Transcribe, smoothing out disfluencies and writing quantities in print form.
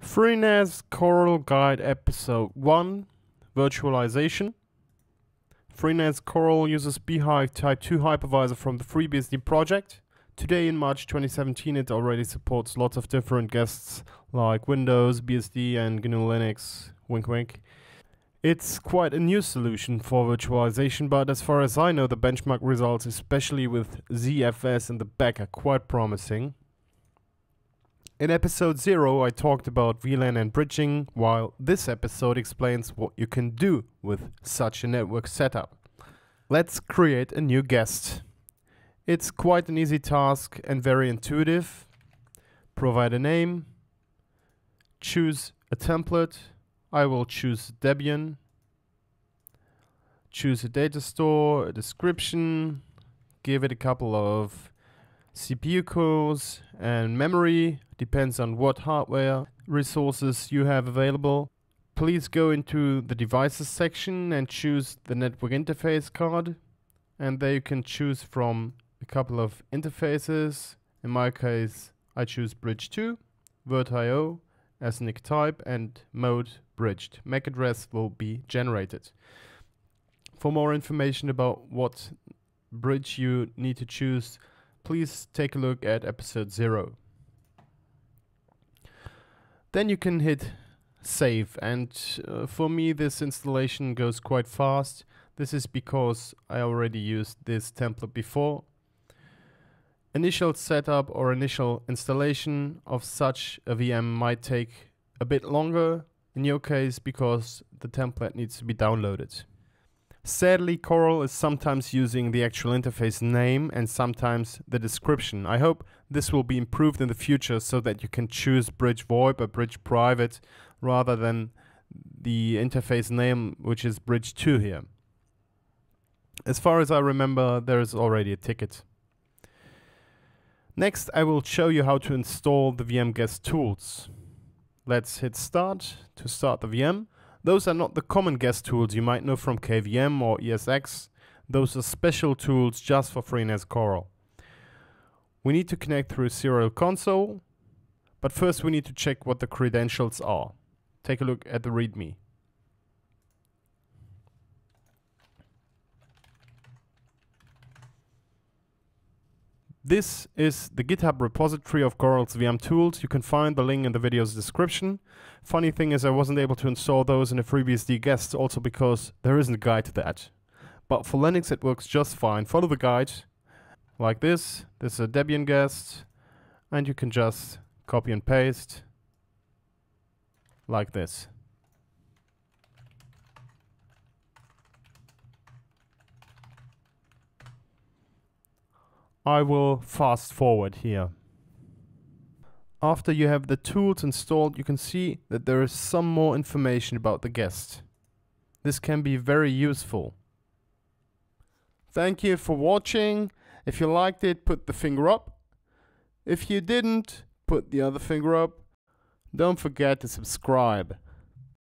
FreeNAS Corral Guide Episode 1 Virtualization. FreeNAS Corral uses bhyve Type 2 hypervisor from the FreeBSD project. Today in March 2017 it already supports lots of different guests like Windows, BSD and GNU Linux, wink wink. It's quite a new solution for virtualization, but as far as I know the benchmark results, especially with ZFS in the back, are quite promising. In episode 0 I talked about VLAN and bridging, while this episode explains what you can do with such a network setup. Let's create a new guest. It's quite an easy task and very intuitive. Provide a name, choose a template. I will choose Debian. Choose a data store, a description, give it a couple of CPU cores and memory, depends on what hardware resources you have available. Please go into the devices section and choose the network interface card, and there you can choose from a couple of interfaces. In my case I choose bridge 2, virt.io as NIC type and mode bridged. MAC address will be generated. For more information about what bridge you need to choose, please take a look at episode 0. Then you can hit save, and for me this installation goes quite fast. This is because I already used this template before. Initial setup or initial installation of such a VM might take a bit longer in your case because the template needs to be downloaded. Sadly, Corral is sometimes using the actual interface name and sometimes the description. I hope this will be improved in the future so that you can choose bridge VoIP or bridge private rather than the interface name, which is bridge 2 here. As far as I remember, there is already a ticket. Next, I will show you how to install the VM guest tools. Let's hit start to start the VM. Those are not the common guest tools you might know from KVM or ESX. Those are special tools just for FreeNAS Corral. We need to connect through serial console, but first we need to check what the credentials are. Take a look at the README. This is the GitHub repository of Corral's VM tools. You can find the link in the video's description. Funny thing is I wasn't able to install those in a FreeBSD guest, also because there isn't a guide to that. But for Linux it works just fine. Follow the guide like this. This is a Debian guest and you can just copy and paste like this. I will fast forward here. After you have the tools installed, you can see that there is some more information about the guest. This can be very useful. Thank you for watching. If you liked it, put the finger up. If you didn't, put the other finger up. Don't forget to subscribe.